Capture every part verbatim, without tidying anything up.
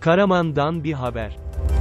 Karaman'dan bir haber.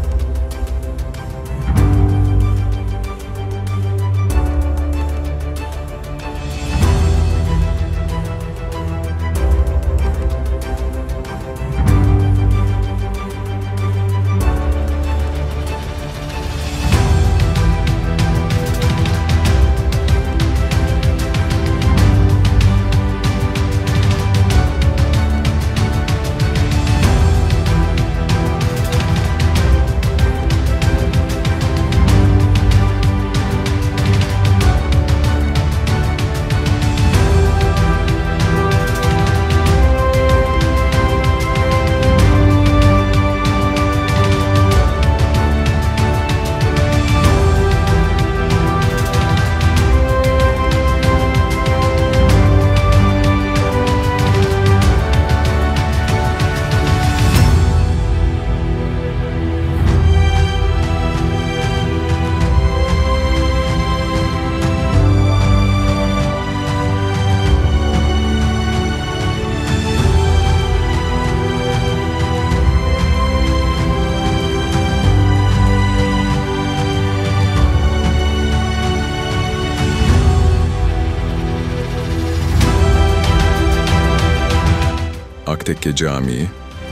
Aktekke Camii,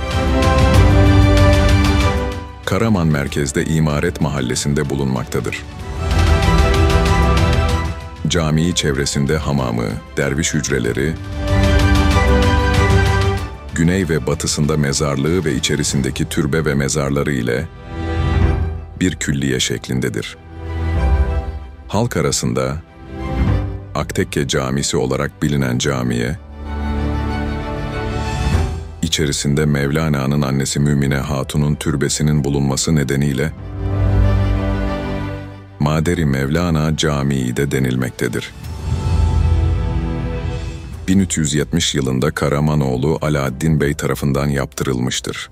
Karaman merkezde İmaret Mahallesi'nde bulunmaktadır. Camii çevresinde hamamı, derviş hücreleri, güney ve batısında mezarlığı ve içerisindeki türbe ve mezarları ile bir külliye şeklindedir. Halk arasında Aktekke Camisi olarak bilinen camiye, İçerisinde Mevlana'nın annesi Mümine Hatun'un türbesinin bulunması nedeniyle Maderi Mevlana Camii de denilmektedir. bin üç yüz yetmiş yılında Karamanoğlu Alaaddin Bey tarafından yaptırılmıştır.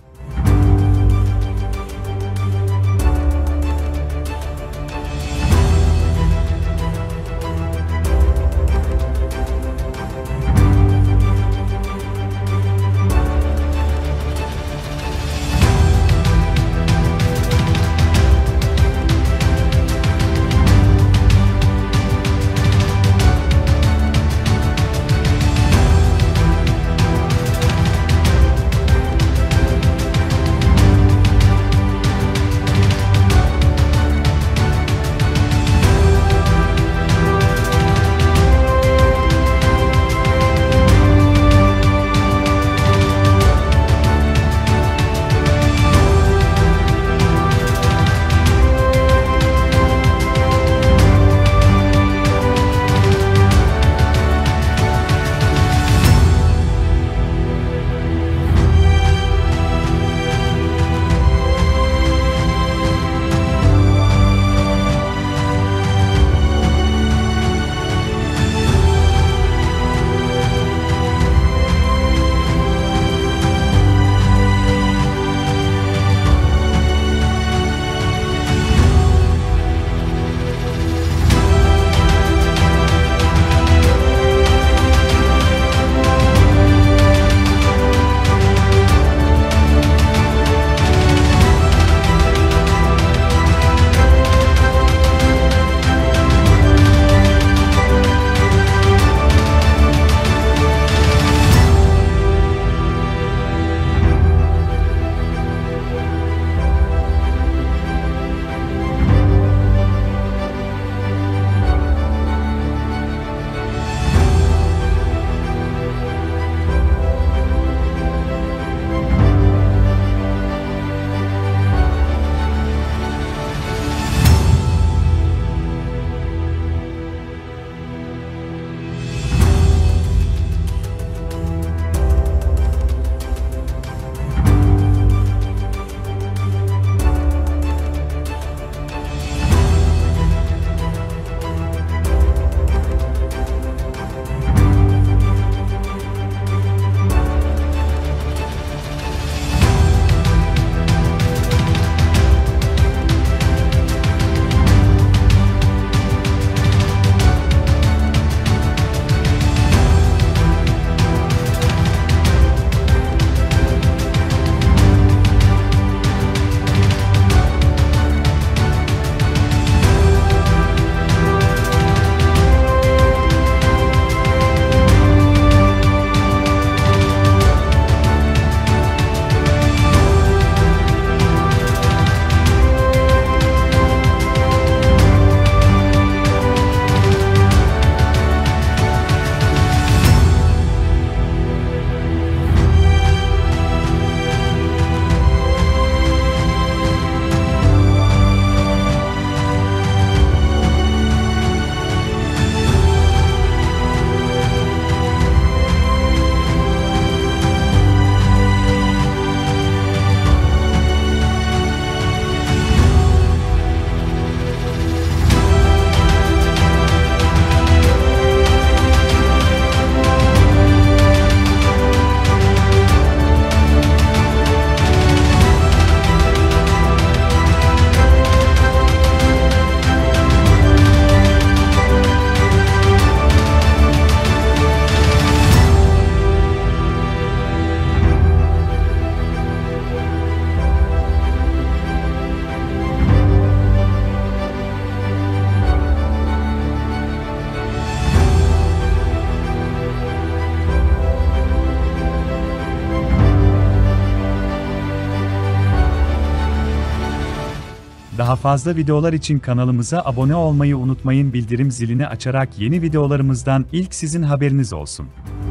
Daha fazla videolar için kanalımıza abone olmayı unutmayın, bildirim zilini açarak yeni videolarımızdan ilk sizin haberiniz olsun.